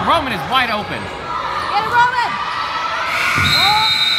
Roman is wide open. Get it, Roman! Oh.